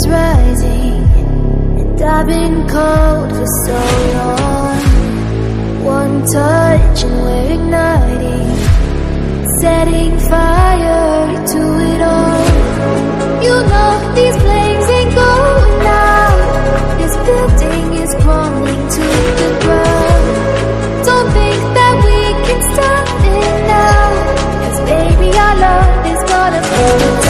rising, and I've been cold for so long. One touch and we're igniting, setting fire to it all. You know these flames ain't going out. This building is crumbling to the ground. Don't think that we can stop it now, 'cause baby our love is gonna burn.